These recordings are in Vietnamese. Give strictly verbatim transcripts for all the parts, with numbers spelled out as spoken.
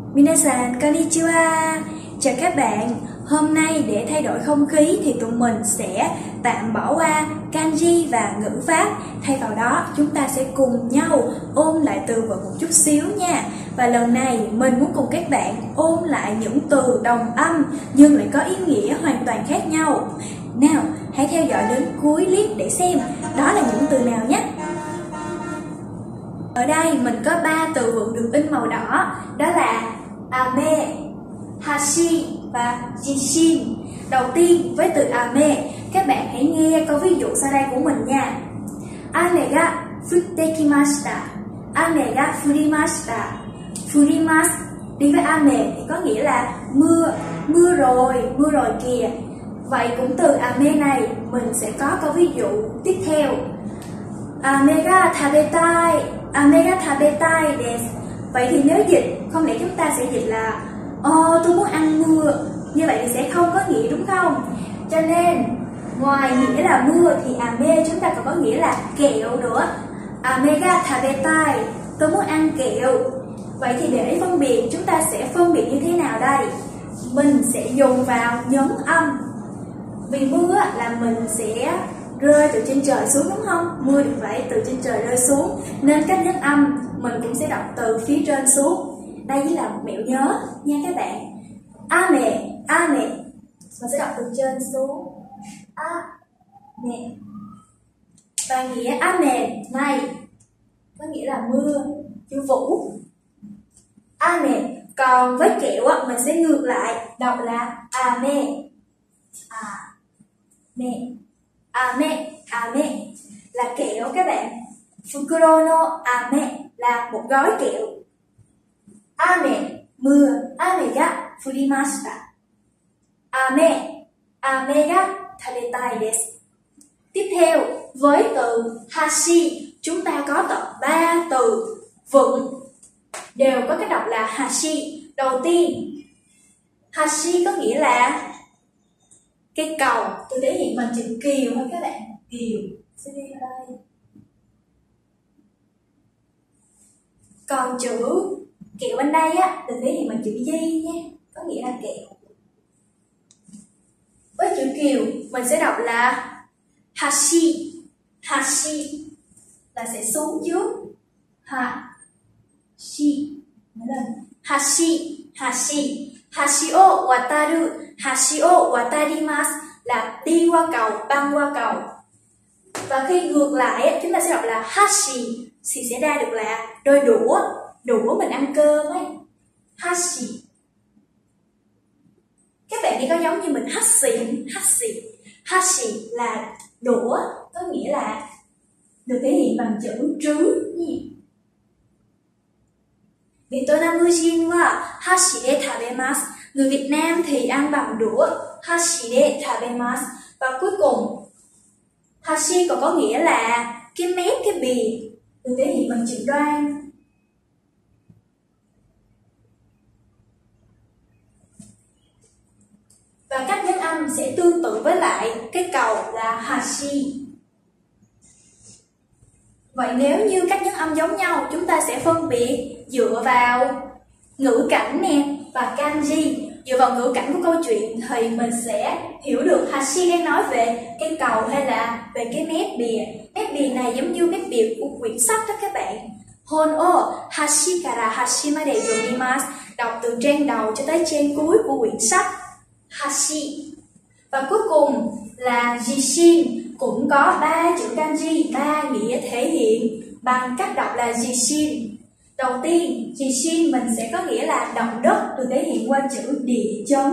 Minasan konnichiwa. Chào các bạn. Hôm nay để thay đổi không khí thì tụi mình sẽ tạm bỏ qua kanji và ngữ pháp. Thay vào đó chúng ta sẽ cùng nhau ôn lại từ vựng một chút xíu nha. Và lần này mình muốn cùng các bạn ôn lại những từ đồng âm nhưng lại có ý nghĩa hoàn toàn khác nhau. Nào, hãy theo dõi đến cuối clip để xem đó là những từ nào nhé. Ở đây mình có ba từ vựng được in màu đỏ, đó là ame, hashi và jishin. Đầu tiên với từ ame, các bạn hãy nghe câu ví dụ sau đây của mình nha. Ame ga futte kimashita. Ame ga furimashita. Furimasu đi với ame thì có nghĩa là mưa, mưa rồi, mưa rồi kìa. Vậy cũng từ ame này mình sẽ có câu ví dụ tiếp theo. Ame ga tabetai. Ame ga tabetai desu. Vậy thì nếu dịch, không lẽ chúng ta sẽ dịch là Ồ, tôi muốn ăn mưa. Như vậy thì sẽ không có nghĩa đúng không? Cho nên, ngoài nghĩa là mưa thì ame chúng ta còn có nghĩa là kẹo nữa. Ame ga tabetai, tôi muốn ăn kẹo. Vậy thì để phân biệt, chúng ta sẽ phân biệt như thế nào đây? Mình sẽ dùng vào nhấn âm. Vì mưa là mình sẽ rơi từ trên trời xuống đúng không? Mưa được vậy từ trên trời rơi xuống. Nên cách nhấn âm mình cũng sẽ đọc từ phía trên xuống. Đây chỉ là mẹo nhớ nha các bạn. Ame, ame. Mình sẽ đọc từ trên xuống. Ame. Và nghĩa ame này có nghĩa là mưa, chữ vũ. Ame. Còn với kẹo á, mình sẽ ngược lại, đọc là ame. Ame. Ame, ame là kẹo các bạn. Fukuro no ame là một gói kẹo. Ame, mưa. Ame ga furimashita. Ame, ame ga tabetai desu. Tiếp theo, với từ hashi, chúng ta có tận ba từ vựng đều có cái đọc là hashi. Đầu tiên, hashi có nghĩa là cây cầu, tôi thể hiện bằng chữ kiều thôi các bạn. Kiều sẽ đi ở đây. Còn chữ kẹo bên đây á, được thể hiện bằng chữ di nha, có nghĩa là kẹo. Với chữ kiều mình sẽ đọc là hashi. Hashi là sẽ xuống trước. Hashi lên. Hashi, hashi. Hashi o wataru. Hashi o watarimasu là đi qua cầu, băng qua cầu. Và khi ngược lại chúng ta sẽ đọc là hashi thì sẽ ra được là đôi đũa. Đũa mình ăn cơm ấy. Hashi. Các bạn đi có giống như mình hashi, hashi. Hashi là đũa, có nghĩa là được thể hiện bằng chữ trứ nha. Vietnamese wa hashi de tabemasu. Người Việt Nam thì ăn bằng đũa. Hashi de tabemasu. Và cuối cùng, hashi còn có nghĩa là cái mép, cái bìa, được thể hiện bằng chữ đoan. Và cách nhấn âm sẽ tương tự với lại cái cầu là hashi. Vậy nếu như cách nhấn âm giống nhau, chúng ta sẽ phân biệt dựa vào ngữ cảnh nè và kanji. Dựa vào ngữ cảnh của câu chuyện thì mình sẽ hiểu được hashi đang nói về cây cầu hay là về cái mép bìa. Mép bìa này giống như mép bìa của quyển sách đó các bạn. Hon o hashi kara hashi made yomimasu. Đọc từ trang đầu cho tới trang cuối của quyển sách. Hashi. Và cuối cùng là jishin, cũng có ba chữ kanji, ba nghĩa thể hiện bằng cách đọc là jishin. Đầu tiên, jishin mình sẽ có nghĩa là động đất, được thể hiện qua chữ địa chấn.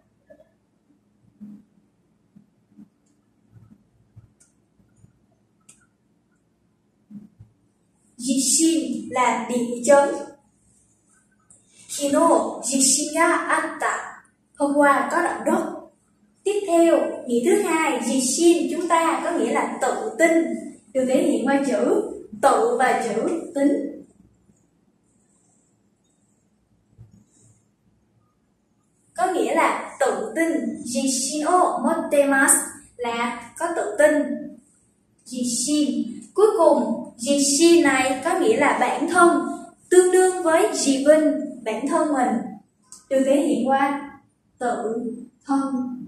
Jishin là địa chấn. Kino jishin ga atta. Hôm qua có động đất. Tiếp theo, nghĩa thứ hai, jishin chúng ta có nghĩa là tự tin, được thể hiện qua chữ tự và chữ tính. Có nghĩa là tự tin. Jishin o mottemasu là có tự tin. Jishin. Cuối cùng, jishin này có nghĩa là bản thân, tương đương với jibun, bản thân mình được thể hiện qua tự thân.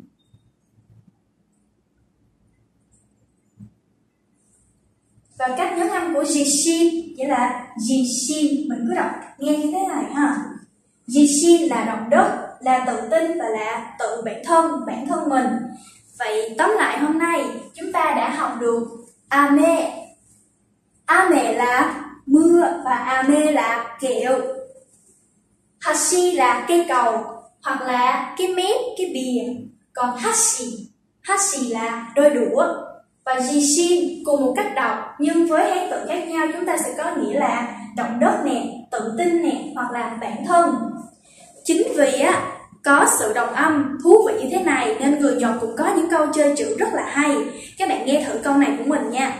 Và cách nhấn âm của jishin nghĩa là jishin, mình cứ đọc nghe như thế này ha. Jishin là động đất, là tự tin và là tự bản thân, bản thân mình. Vậy tóm lại hôm nay chúng ta đã học được ame. Ame là mưa và ame là kẹo. Hashi là cây cầu hoặc là cái mép, cái bìa. Còn hashi, hashi là đôi đũa. Và jishin cùng một cách đọc nhưng với hán tự khác nhau, chúng ta sẽ có nghĩa là động đất nè, tự tin nè, hoặc là bản thân. Chính vì á có sự đồng âm thú vị như thế này nên người Nhật cũng có những câu chơi chữ rất là hay. Các bạn nghe thử câu này của mình nha.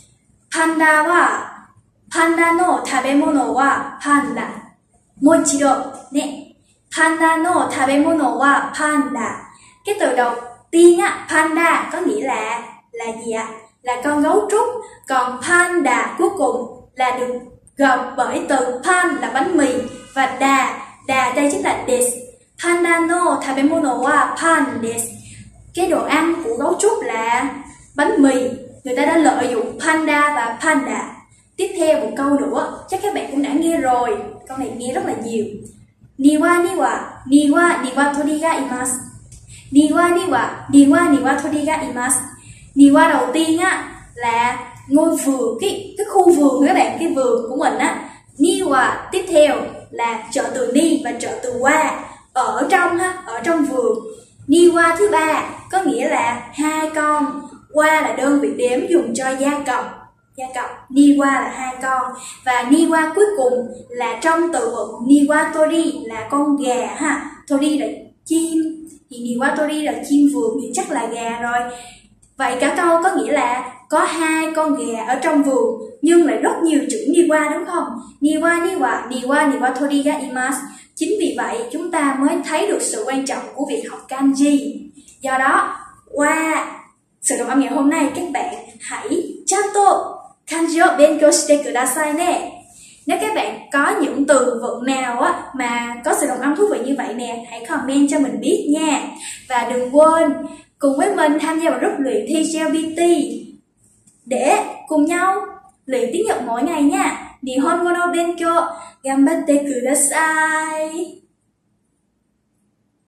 Panda wa panda no tabemono wa panda. Mochido nè. Panda no tabemono wa panda. Cái từ đầu tiên á, panda có nghĩa là là gì ạ? Là con gấu trúc. Còn panda cuối cùng là được gộp bởi từ pan là bánh mì và đà, đà đây chính là desu. Panda no tabemono wa pan desu. Cái đồ ăn của gấu trúc là bánh mì. Người ta đã lợi dụng panda và panda. Tiếp theo một câu nữa, chắc các bạn cũng đã nghe rồi. Câu này nghe rất là nhiều. Niwa niwa, niwa niwa tori ga imasu. Niwa niwa, niwa niwa tori ga imasu. Niwa đầu tiên á là ngôi vườn, cái cái khu vườn các bạn, cái vườn của mình á. Niwa tiếp theo là trợ từ ni và trợ từ wa, ở trong ha, ở trong vườn. Niwa thứ ba có nghĩa là hai con, wa là đơn vị đếm dùng cho gia cầm, gia cầm. Niwa là hai con và niwa cuối cùng là trong từ vựng niwatori là con gà ha. Tori là chim thì niwatori là chim vườn thì chắc là gà rồi. Vậy cả câu có nghĩa là có hai con gà ở trong vườn nhưng lại rất nhiều chữ niwa đúng không? Niwa niwa niwa niwa tori ga imasu. Chính vì vậy chúng ta mới thấy được sự quan trọng của việc học kanji. Do đó qua sự đồng âm ngày hôm nay các bạn hãy chanto kanji o benkyou shite kudasai ne. Nếu các bạn có những từ vựng nào á mà có sự đồng âm thú vị như vậy nè, hãy comment cho mình biết nha. Và đừng quên cùng với mình tham gia vào group luyện thi giê lờ bê tê để cùng nhau luyện tiếng Nhật mỗi ngày nha. Nihongo no benkyou ganbatte kudasai.